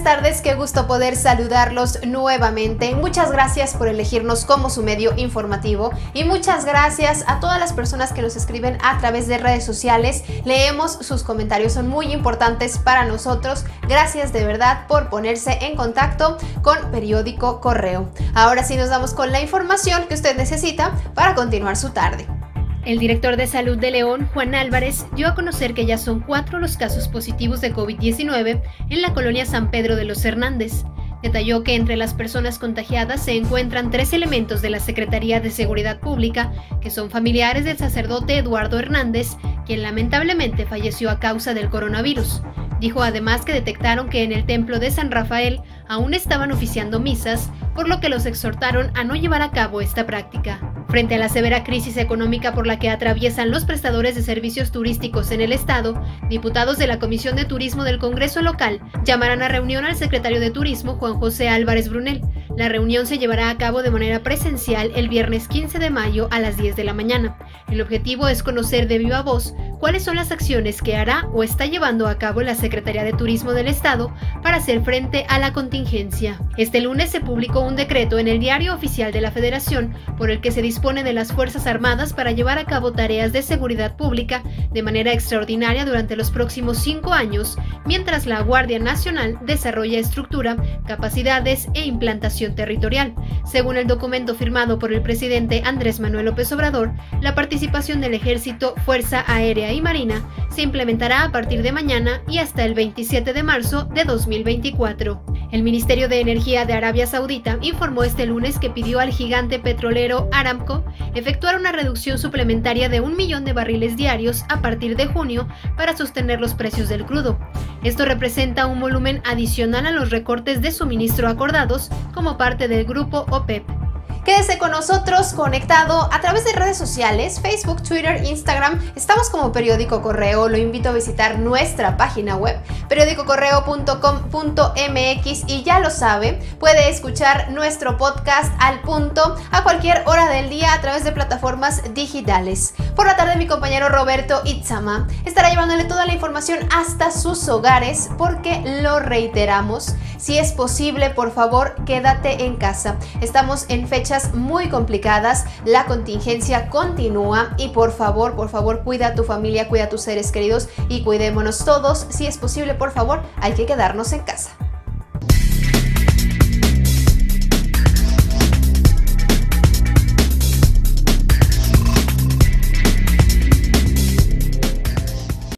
tardes, qué gusto poder saludarlos nuevamente. Muchas gracias por elegirnos como su medio informativo y muchas gracias a todas las personas que nos escriben a través de redes sociales. Leemos sus comentarios, son muy importantes para nosotros. Gracias de verdad por ponerse en contacto con Periódico Correo. Ahora sí nos vamos con la información que usted necesita para continuar su tarde. El director de Salud de León, Juan Álvarez, dio a conocer que ya son 4 los casos positivos de COVID-19 en la colonia San Pedro de los Hernández. Detalló que entre las personas contagiadas se encuentran 3 elementos de la Secretaría de Seguridad Pública, que son familiares del sacerdote Eduardo Hernández, quien lamentablemente falleció a causa del coronavirus. Dijo además que detectaron que en el templo de San Rafael aún estaban oficiando misas, por lo que los exhortaron a no llevar a cabo esta práctica. Frente a la severa crisis económica por la que atraviesan los prestadores de servicios turísticos en el estado, diputados de la Comisión de Turismo del Congreso local llamarán a reunión al secretario de Turismo, Juan José Álvarez Brunel. La reunión se llevará a cabo de manera presencial el viernes 15 de mayo a las 10 de la mañana. El objetivo es conocer de viva voz cuáles son las acciones que hará o está llevando a cabo la Secretaría de Turismo del Estado para hacer frente a la contingencia. Este lunes se publicó un decreto en el Diario Oficial de la Federación por el que se dispone de las Fuerzas Armadas para llevar a cabo tareas de seguridad pública de manera extraordinaria durante los próximos 5 años, mientras la Guardia Nacional desarrolla estructura, capacidades e implantación territorial. Según el documento firmado por el presidente Andrés Manuel López Obrador, la participación del Ejército, Fuerza Aérea y Marina se implementará a partir de mañana y hasta el 27 de marzo de 2024. El Ministerio de Energía de Arabia Saudita informó este lunes que pidió al gigante petrolero Aramco efectuar una reducción suplementaria de 1 millón de barriles diarios a partir de junio para sostener los precios del crudo. Esto representa un volumen adicional a los recortes de suministro acordados como parte del grupo OPEP. Quédese con nosotros conectado a través de redes sociales, Facebook, Twitter, Instagram. Estamos como Periódico Correo. Lo invito a visitar nuestra página web, periodicocorreo.com.mx, y ya lo sabe, puede escuchar nuestro podcast al punto a cualquier hora del día a través de plataformas digitales. Por la tarde mi compañero Roberto Itzama estará llevándole toda la información hasta sus hogares, porque lo reiteramos, si es posible, por favor, quédate en casa. Estamos en fechas muy complicadas, la contingencia continúa y por favor, cuida a tu familia, cuida a tus seres queridos y cuidémonos todos. Si es posible, por favor, hay que quedarnos en casa.